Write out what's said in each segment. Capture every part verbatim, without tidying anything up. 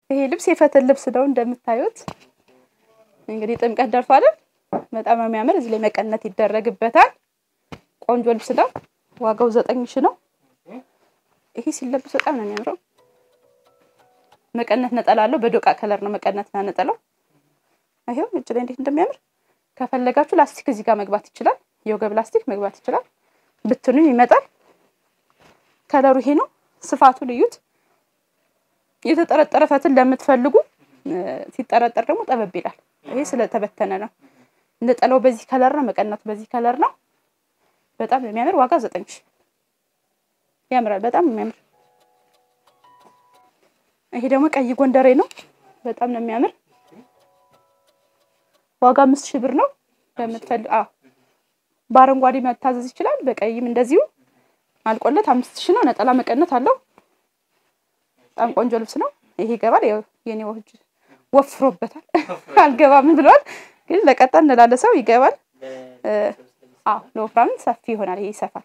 ይሄ ልብስ የፈትል ልብስ ነው እንደምታዩት እንግዲህ ጥምቀት ደርሷል በጣም የሚያምር እዚህ ላይ መቀነት ይደረግበታል ቆንጆ ልብስ ነው ዋጋው ዘጠኝ ሺህ ነው ይሄ ሲለብስ በጣም ነው የሚያምረው መቀነት ነጠላለው በዶቃ ከለር ነው መቀነትና ነጠላው አይው እጅ ላይ እንዴት እንደሚያምር ከፈለጋችሁ ላስቲክ እዚህ ጋር መግባት ይችላል የወገብ ላስቲክ መግባት ይችላል ብትኑም ይመጣል ከለሩ ይሄ ነው ስፋቱ ልዩት የተጠረጠረ ፈትል ለምትፈልጉ ሲጠረጠር ደግሞ ጠበብ ይላል ይሄ ስለተበተነ ነው ነጠላው በዚህ ከለር ነው መቀነቱ በዚህ ከለር ነው በጣም የሚያምር ዋጋ ዘጠኝ ሺህ ያምራል በጣም የሚያምር ይሄ ደግሞ ቀይ ጎንደሬ ነው በጣም ነው የሚያምር ዋጋ አምስት ሺህ ብር ነው ለምትፈልጉ አዎ ባረንጓዴ መታዘዝ ይችላል በቀይም እንደዚሁ አልቆለት አምስት ሺህ ነው ነጠላ መቀነት አለው በጣም ቆንጆ ልብስ ነው ይሄ ይገባል የኔ ወጅ ወፍሮበታል አልገባም ብሏል ግን ለቀጣን ለላለሰው ይገባል አዎ ለወፍራም ሰፊ ይሆናል ይሄ ይሰፋል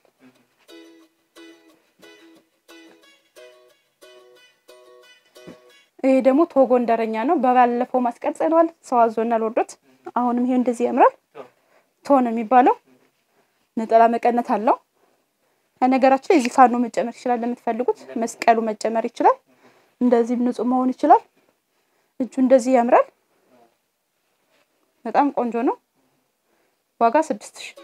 ይሄ ደግሞ ቶጎንደረኛ ነው በባለፈው ማስቀርጸናል ሰው አዞናል ወርዶት አሁንም ይሄ እንደዚህ ያምራል ቶን የሚባለው ነጠላ መቀነት አለው ነገራችን ላይ እዚህ ፋኖ መጨመር ይችላል ለምትፈልጉት መስቀሉ መጨመር ይችላል እንደዚህ ንጹህ መሆን ይችላል እጁ እንደዚህ ያምራል በጣም ቆንጆ ነው ዋጋ ስድስት ሺህ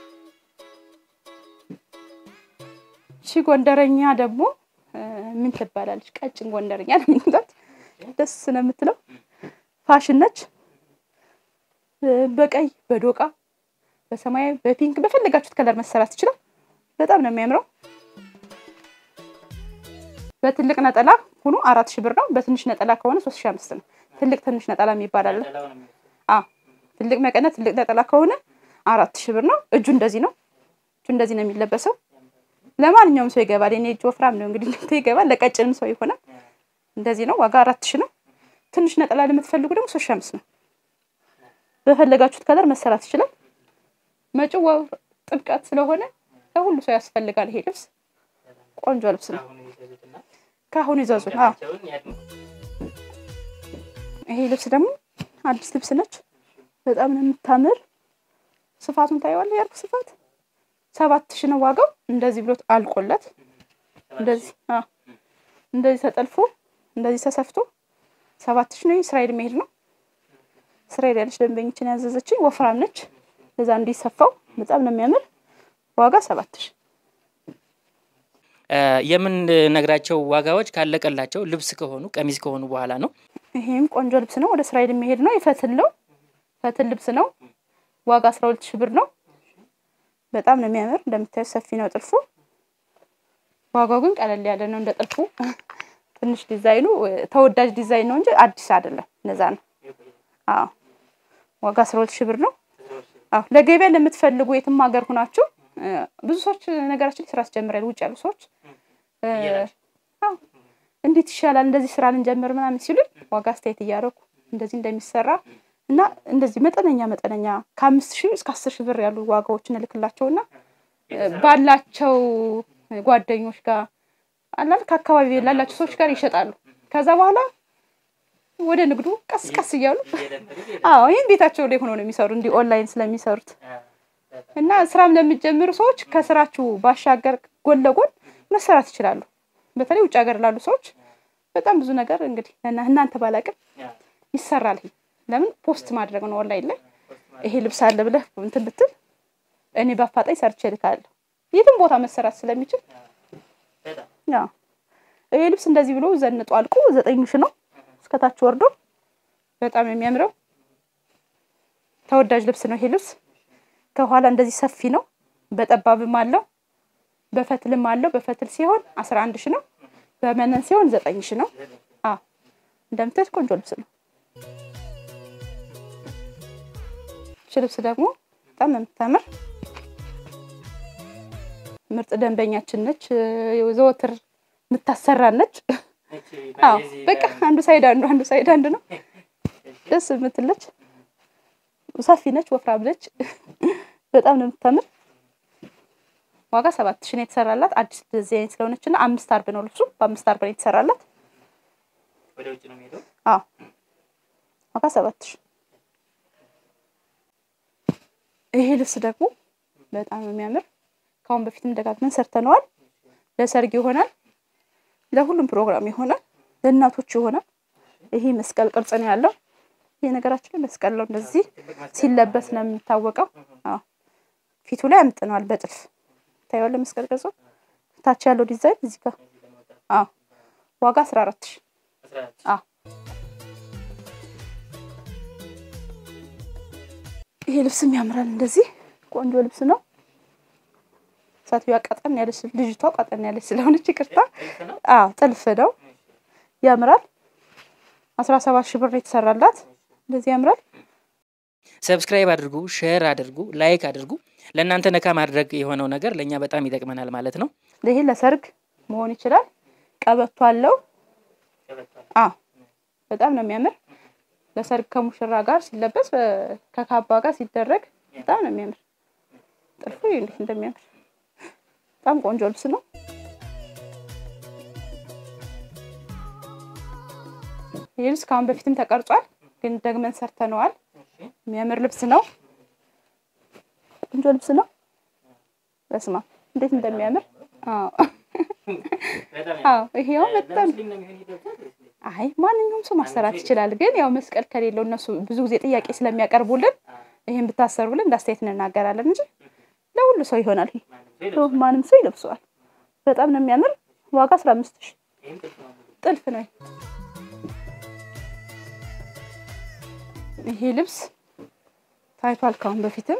ሺ ጎንደረኛ ደግሞ ምን ትባላለች ቀጭን ጎንደረኛ ነው ምንታት ደስ ስለምትለው ፋሽን ነች በቀይ በዶቃ በሰማያዊ በፒንክ በፈለጋችሁት ከለር መሰራት ይችላል በጣም ነው የሚያምረው በትልቅ ነጠላ ሆኖ አራት ሺህ ብር ነው በትንሽ ነጠላ ከሆነ ሶስት ሺህ አምስት ነው ትልቅ ትንሽ ነጠላ የሚባል አለ አዎ ትልቅ መቀነት ትልቅ ነጠላ ከሆነ አራት ሺህ ብር ነው እጁ እንደዚህ ነው እጁ እንደዚህ ነው የሚለበሰው ለማንኛውም ሰው ይገባል እኔ እጅ ወፍራም ነው እንግዲህ ለተ ይገባል ለቀጭንም ሰው ይሆናል እንደዚህ ነው ዋጋ አራት ሺህ ነው ትንሽ ነጠላ ለምትፈልጉ ደግሞ ሶስት ሺህ አምስት ነው በፈለጋችሁት ከለር መሰራት ይችላል መጪው ጥብቀት ስለሆነ ለሁሉ ሰው ያስፈልጋል ይሄ ልብስ ቆንጆ ልብስ ነው ካሁን ይዘዙ አዎ ይሄ ልብስ ደግሞ አዲስ ልብስ ነች በጣም ነው የምታምር ስፋቱን ታይዋለህ ያርኩ ስፋት ሰባት ሺህ ነው ዋጋው እንደዚህ ብሎት አልቆለት እንደዚህ አዎ እንደዚህ ተጠልፎ እንደዚህ ተሰፍቶ ሰባት ሺህ ነው እስራኤል መሄድ ነው እስራኤል ያለች ደንበኞችን ያዘዘችኝ ወፍራም ነች ለዛ እንዲሰፋው በጣም ነው የሚያምር ዋጋ ሰባት ሺህ የምን ነግራቸው ዋጋዎች ካለቀላቸው ልብስ ከሆኑ ቀሚስ ከሆኑ በኋላ ነው ይሄም ቆንጆ ልብስ ነው ወደ እስራኤል መሄድ ነው ይፈትል ነው ፈትል ልብስ ነው ዋጋ አስራ ሁለት ሺህ ብር ነው በጣም ነው የሚያምር እንደምታዩ ሰፊ ነው ጥልፉ ዋጋው ግን ቀለል ያለ ነው እንደ ጥልፉ ትንሽ ዲዛይኑ ተወዳጅ ዲዛይን ነው እንጂ አዲስ አይደለም ለዛ ነው አዎ ዋጋ አስራ ሁለት ሺህ ብር ነው አዎ ለገበያ ለምትፈልጉ የትም ሀገር ሆናችሁ ብዙ ሰዎች ነገራችን ስራ አስጀምራል ውጭ ያሉ ሰዎች አዎ እንዴት ይሻላል እንደዚህ ስራ ልንጀምር ምናምን ሲሉ ዋጋ አስተያየት ያያረኩ እንደዚህ እንደሚሰራ እና እንደዚህ መጠነኛ መጠነኛ ከአምስት ሺህ እስከ አስር ሺህ ብር ያሉ ዋጋዎችን ልክላቸውና ባላቸው ጓደኞች ጋር አላል ከአካባቢ ያላላችሁ ሰዎች ጋር ይሸጣሉ ከዛ በኋላ ወደ ንግዱ ቀስ ቀስ ይያሉ አዎ ይሄን ቤታቸው ላይ ሆኖ ነው የሚሰሩ እንዲ ኦንላይን ስለሚሰሩት እና ስራም ለሚጀምሩ ሰዎች ከስራችሁ ባሻገር ጎን ለጎን መስራት ይችላሉ በተለይ ውጭ ሀገር ላሉ ሰዎች በጣም ብዙ ነገር እንግዲህ እናንተ ባላቀም ይሰራል ለምን ፖስት ማድረግ ነው ኦንላይን ላይ ይሄ ልብስ አለ ብለህ እንትን ብትል እኔ ባፋጣኝ ሰርች ልካለሁ የትም ቦታ መሰራት ስለሚችል ያ ይሄ ልብስ እንደዚህ ብሎ ዘንጦ አልቆ ዘጠኝ ሺህ ነው እስከታች ወርዶ በጣም የሚያምረው ተወዳጅ ልብስ ነው ይሄ ልብስ ከኋላ እንደዚህ ሰፊ ነው በጠባብም አለው በፈትልም አለው በፈትል ሲሆን አስራ አንድ ሺህ ነው በመነን ሲሆን ዘጠኝ ሺህ ነው አዎ እንደምታዩት ቆንጆ ልብስ ነው ልብስ ደግሞ በጣም የምታምር ምርጥ ደንበኛችን ነች ዘወትር ምታሰራነች አዎ በቃ አንዱ ሳይድ አንዱ አንዱ ሳይድ አንዱ ነው ደስ የምትለች ሰፊ ነች ወፍራም ነች በጣም ነው የምታምር ዋጋ ሰባት ሺህ ነው የተሰራላት አዲስ ዲዛይን ስለሆነችና አምስት አርብ ነው ልብሱ በአምስት አርብ ነው የተሰራላት ወደ ውጭ ነው የሚሄደው አዎ ዋጋ ሰባት ሺህ። ይሄ ልብስ ደግሞ በጣም የሚያምር ካሁን በፊትም ደጋግመን ሰርተነዋል። ለሰርግ ይሆናል፣ ለሁሉም ፕሮግራም ይሆናል፣ ለእናቶች ይሆናል። ይሄ መስቀል ቅርጽ ነው ያለው። ይሄ ነገራችን ላይ መስቀል ነው፣ እንደዚህ ሲለበስ ነው የሚታወቀው። አዎ ፊቱ ላይ አምጥነዋል በጥልፍ ታየዋለ መስቀል ቅርጹ። ታች ያለው ዲዛይን እዚህ ጋር አዎ ዋጋ አስራ አራት ሺህ። አዎ ይሄ ልብስም ያምራል። እንደዚህ ቆንጆ ልብስ ነው። ሳትዩ ቀጠን ያለች ልጅቷ ቀጠን ያለች ስለሆነች ይቅርታ። አዎ ጥልፍ ነው ያምራል። አስራ ሰባት ሺህ ብር የተሰራላት እንደዚህ ያምራል። ሰብስክራይብ አድርጉ፣ ሼር አድርጉ፣ ላይክ አድርጉ። ለእናንተ ነካ ማድረግ የሆነው ነገር ለኛ በጣም ይጠቅመናል ማለት ነው። ይሄ ለሰርግ መሆን ይችላል። ቀበቶ አለው። አዎ በጣም ነው የሚያምር። ለሰርግ ከሙሽራ ጋር ሲለበስ ከካባ ጋር ሲደረግ በጣም ነው የሚያምር። ጥልፉ እንዴት እንደሚያምር በጣም ቆንጆ ልብስ ነው። ይሄ ልብስ ካሁን በፊትም ተቀርጿል፣ ግን ደግመን ሰርተነዋል። የሚያምር ልብስ ነው። ቆንጆ ልብስ ነው። በስማ እንዴት እንደሚያምር አዎ አዎ ይሄው በጣም አይ ማንኛውም ሰው ማሰራት ይችላል። ግን ያው መስቀል ከሌለው እነሱ ብዙ ጊዜ ጥያቄ ስለሚያቀርቡልን ይሄን ብታሰሩልን እንዳስተያየት እንናገራለን እንጂ ለሁሉ ሰው ይሆናል። ይሄ ማንም ሰው ይለብሰዋል። በጣም ነው የሚያምር። ዋጋ አስራ አምስት ሺህ ጥልፍ ነው። ይሄ ልብስ ታይቷል ካሁን በፊትም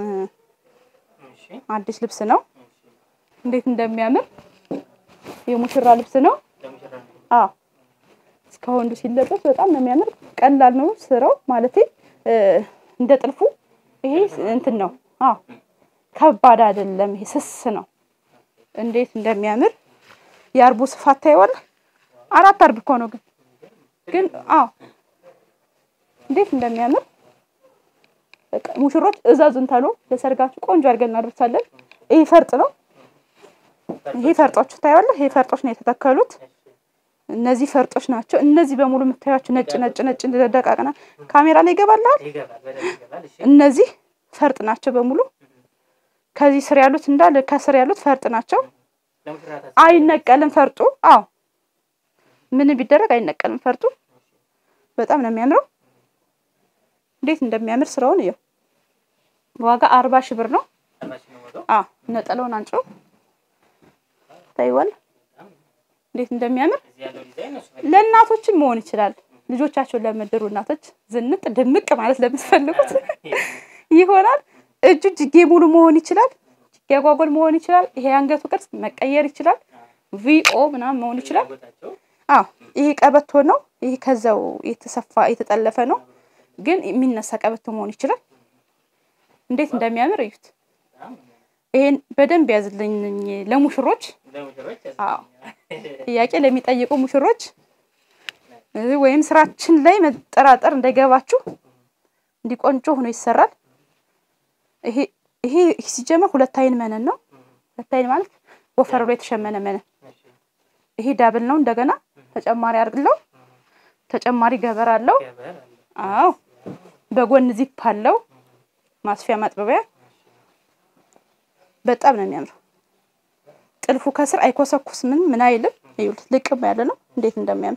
አዲስ ልብስ ነው። እንዴት እንደሚያምር የሙሽራ ልብስ ነው። አዎ እስካሁን ሲለበስ በጣም ነው የሚያምር። ቀላል ነው ስራው ማለት እንደ ጥልፉ ይሄ እንትን ነው። አዎ ከባድ አይደለም። ይሄ ስስ ነው። እንዴት እንደሚያምር ያርቡ ስፋት ታይዋል። አራት አርብ እኮ ነው ግን ግን አዎ እንዴት እንደሚያምር በቃ ሙሽሮች እዛዙን ታሎ ለሰርጋችሁ ቆንጆ አድርገን እናደርሳለን። ይሄ ፈርጥ ነው። ይሄ ፈርጦች ታይዋል። ይሄ ፈርጦች ነው የተተከሉት። እነዚህ ፈርጦች ናቸው። እነዚህ በሙሉ የምታዩአቸው ነጭ ነጭ ነጭ እንደደቃቀና ካሜራ ላይ ይገባል። እነዚህ ፈርጥ ናቸው በሙሉ። ከዚህ ስር ያሉት እንዳለ ከስር ያሉት ፈርጥ ናቸው። አይነቀልም ፈርጡ። አዎ ምን ቢደረግ አይነቀልም ፈርጡ። በጣም ነው የሚያምረው። እንዴት እንደሚያምር ስራውን እዩ። ዋጋ አርባ ሺህ ብር ነው። አዎ ነጠላውን አንጮ ታይዋል እንዴት እንደሚያምር። ለእናቶችም መሆን ይችላል። ልጆቻቸው ለምድሩ እናቶች ዝንጥ ድምቅ ማለት ለምትፈልጉት ይሆናል። እጁ እጅጌ ሙሉ መሆን ይችላል። እጅጌ አጓጉል መሆን ይችላል። ይሄ አንገቱ ቅርጽ መቀየር ይችላል። ቪኦ ምናምን መሆን ይችላል። አዎ ይሄ ቀበቶ ነው። ይሄ ከዛው የተሰፋ የተጠለፈ ነው፣ ግን የሚነሳ ቀበቶ መሆን ይችላል። እንዴት እንደሚያምር እዩት። ይሄን በደንብ ያዝልኝ ለሙሽሮች። አዎ ጥያቄ ለሚጠይቁ ሙሽሮች ወይም ስራችን ላይ መጠራጠር እንዳይገባችሁ እንዲቆንጆ ሆኖ ይሰራል። ይሄ ይሄ ሲጀመር ሁለት አይን መነን ነው። ሁለት አይን ማለት ወፈር ብሎ የተሸመነ መነን። ይሄ ዳብል ነው። እንደገና ተጨማሪ አርግለው ተጨማሪ ገበር አለው። አዎ በጎን ዚፕ አለው። ማስፊያ ማጥበቢያ በጣም ነው የሚያምረው። ጥልፉ ከስር አይኮሰኩስ ምን ምን አይልም። ይኸውልህ ልቅም ያለ ነው። እንዴት እንደሚያምር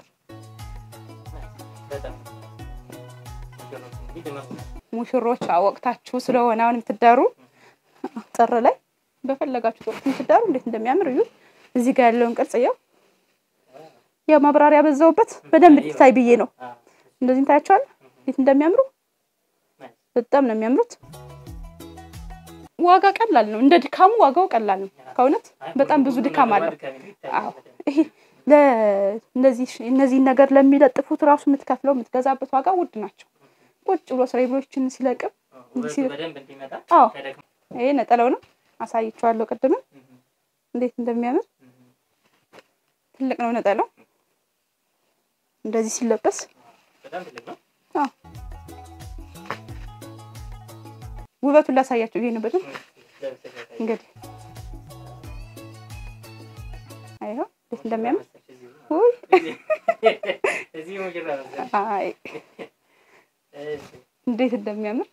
ሙሽሮች አወቅታችሁ ስለሆነ አሁን የምትዳሩ ጥር ላይ በፈለጋችሁ ወቅት የምትዳሩ እንዴት እንደሚያምር እዩ። እዚህ ጋር ያለውን ቅርጽ ያው ያው ማብራሪያ በዛውበት በደንብ እንድታይ ብዬ ነው። እንደዚህ ታያችኋል እንዴት እንደሚያምሩ በጣም ነው የሚያምሩት። ዋጋ ቀላል ነው። እንደ ድካሙ ዋጋው ቀላል ነው። ከእውነት በጣም ብዙ ድካም አለው። አዎ ይሄ ለነዚህ እነዚህ ነገር ለሚለጥፉት ራሱ የምትከፍለው የምትገዛበት ዋጋ ውድ ናቸው። ቁጭ ብሎ ስራይብሎችን ሲለቅም በደንብ እንዲመጣ አዎ ይሄ ነጠላው ነው። አሳይቻለሁ ቀደም እንዴት እንደሚያምር። ትልቅ ነው ነጠላው። እንደዚህ ሲለበስ በጣም ትልቅ ነው። አዎ ውበቱን ላሳያችሁ። ይሄ ነው በደንብ እንግዲህ አይሆ እንዴት እንደሚያምር ውይ እዚህ ሙሽራ ነው። አይ እንዴት እንደሚያምር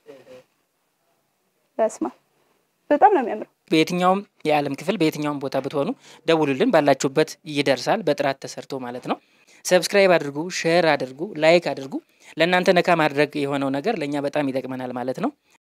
በስማ በጣም ነው የሚያምረው። በየትኛውም የዓለም ክፍል በየትኛውም ቦታ ብትሆኑ ደውሉልን፣ ባላችሁበት ይደርሳል በጥራት ተሰርቶ ማለት ነው። ሰብስክራይብ አድርጉ፣ ሼር አድርጉ፣ ላይክ አድርጉ። ለእናንተ ነካ ማድረግ የሆነው ነገር ለእኛ በጣም ይጠቅመናል ማለት ነው።